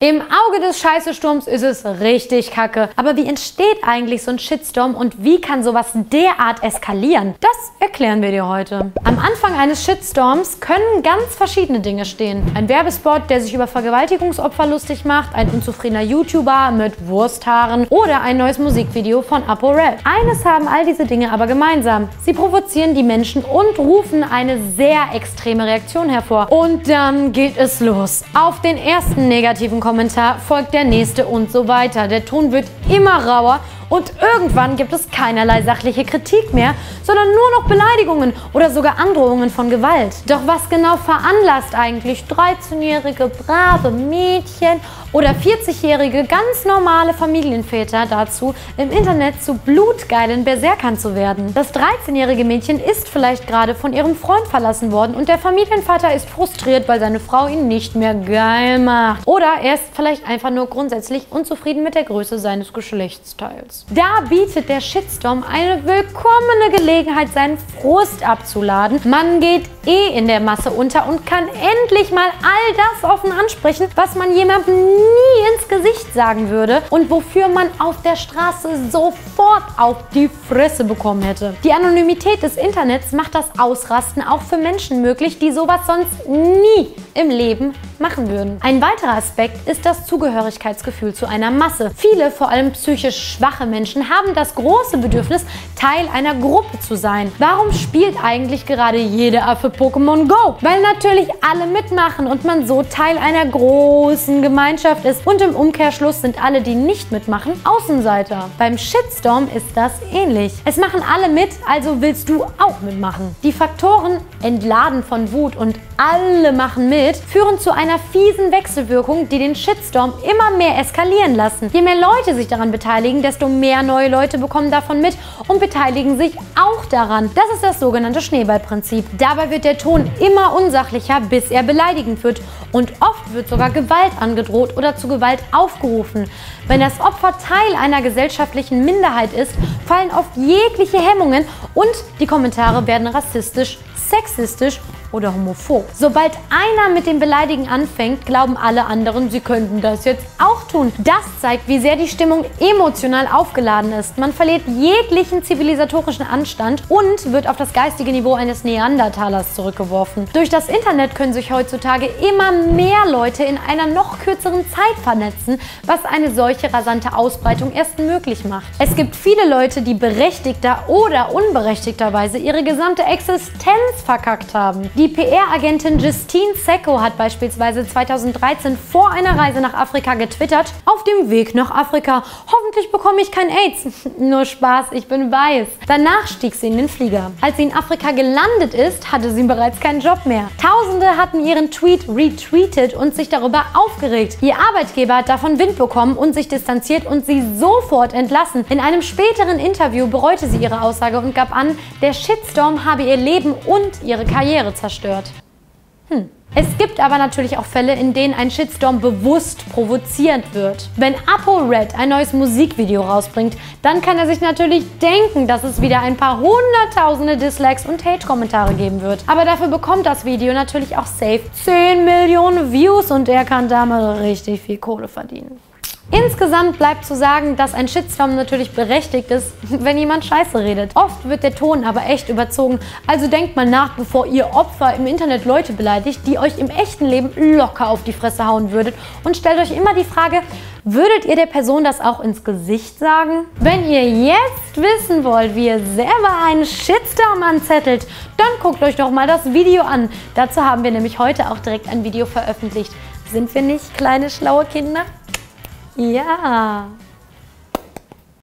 Im Auge des Scheißesturms ist es richtig kacke. Aber wie entsteht eigentlich so ein Shitstorm und wie kann sowas derart eskalieren? Das erklären wir dir heute. Am Anfang eines Shitstorms können ganz verschiedene Dinge stehen. Ein Werbespot, der sich über Vergewaltigungsopfer lustig macht, ein unzufriedener YouTuber mit Wursthaaren oder ein neues Musikvideo von ApoRed. Eines haben all diese Dinge aber gemeinsam. Sie provozieren die Menschen und rufen eine sehr extreme Reaktion hervor. Und dann geht es los. Auf den ersten negativen Kommentar folgt der nächste und so weiter. Der Ton wird immer rauer und irgendwann gibt es keinerlei sachliche Kritik mehr, sondern nur noch Beleidigungen oder sogar Androhungen von Gewalt. Doch was genau veranlasst eigentlich 13-jährige brave Mädchen oder 40-jährige ganz normale Familienväter dazu, im Internet zu blutgeilen Berserkern zu werden? Das 13-jährige Mädchen ist vielleicht gerade von ihrem Freund verlassen worden und der Familienvater ist frustriert, weil seine Frau ihn nicht mehr geil macht. Oder er ist vielleicht einfach nur grundsätzlich unzufrieden mit der Größe seines Geschlechtsteils. Da bietet der Shitstorm eine willkommene Gelegenheit, seinen Frust abzuladen. Man geht in der Masse unter und kann endlich mal all das offen ansprechen, was man jemandem nie ins Gesicht sagen würde und wofür man auf der Straße sofort auf die Fresse bekommen hätte. Die Anonymität des Internets macht das Ausrasten auch für Menschen möglich, die sowas sonst nie im Leben machen würden. Ein weiterer Aspekt ist das Zugehörigkeitsgefühl zu einer Masse. Viele, vor allem psychisch schwache Menschen, haben das große Bedürfnis, Teil einer Gruppe zu sein. Warum spielt eigentlich gerade jeder Affe Pokémon Go? Weil natürlich alle mitmachen und man so Teil einer großen Gemeinschaft ist. Und im Umkehrschluss sind alle, die nicht mitmachen, Außenseiter. Beim Shitstorm ist das ähnlich. Es machen alle mit, also willst du auch mitmachen. Die Faktoren entladen von Wut und alle machen mit, führen zu einer fiesen Wechselwirkung, die den Shitstorm immer mehr eskalieren lassen. Je mehr Leute sich daran beteiligen, desto mehr neue Leute bekommen davon mit und beteiligen sich auch daran. Das ist das sogenannte Schneeballprinzip. Dabei wird der Ton immer unsachlicher, bis er beleidigend wird. Und oft wird sogar Gewalt angedroht oder zu Gewalt aufgerufen. Wenn das Opfer Teil einer gesellschaftlichen Minderheit ist, fallen oft jegliche Hemmungen und die Kommentare werden rassistisch, sexistisch oder homophob. Sobald einer mit dem Beleidigen anfängt, glauben alle anderen, sie könnten das jetzt auch tun. Das zeigt, wie sehr die Stimmung emotional aufgeladen ist. Man verliert jeglichen zivilisatorischen Anstand und wird auf das geistige Niveau eines Neandertalers zurückgeworfen. Durch das Internet können sich heutzutage immer mehr Leute in einer noch kürzeren Zeit vernetzen, was eine solche rasante Ausbreitung erst möglich macht. Es gibt viele Leute, die berechtigter oder unberechtigterweise ihre gesamte Existenz verkackt haben. Die PR-Agentin Justine Sacco hat beispielsweise 2013 vor einer Reise nach Afrika getwittert: Auf dem Weg nach Afrika, hoffentlich bekomme ich kein AIDS. Nur Spaß, ich bin weiß. Danach stieg sie in den Flieger. Als sie in Afrika gelandet ist, hatte sie bereits keinen Job mehr. Tausende hatten ihren Tweet retweetet und sich darüber aufgeregt. Ihr Arbeitgeber hat davon Wind bekommen und sich distanziert und sie sofort entlassen. In einem späteren Interview bereute sie ihre Aussage und gab an, der Shitstorm habe ihr Leben und ihre Karriere zerstört. Es gibt aber natürlich auch Fälle, in denen ein Shitstorm bewusst provoziert wird. Wenn ApoRed ein neues Musikvideo rausbringt, dann kann er sich natürlich denken, dass es wieder ein paar hunderttausende Dislikes und Hate-Kommentare geben wird. Aber dafür bekommt das Video natürlich auch safe 10 Millionen Views und er kann damit richtig viel Kohle verdienen. Insgesamt bleibt zu sagen, dass ein Shitstorm natürlich berechtigt ist, wenn jemand Scheiße redet. Oft wird der Ton aber echt überzogen, also denkt mal nach, bevor ihr Opfer im Internet Leute beleidigt, die euch im echten Leben locker auf die Fresse hauen würdet, und stellt euch immer die Frage, würdet ihr der Person das auch ins Gesicht sagen? Wenn ihr jetzt wissen wollt, wie ihr selber einen Shitstorm anzettelt, dann guckt euch doch mal das Video an. Dazu haben wir nämlich heute auch direkt ein Video veröffentlicht. Sind wir nicht kleine, schlaue Kinder? Ja.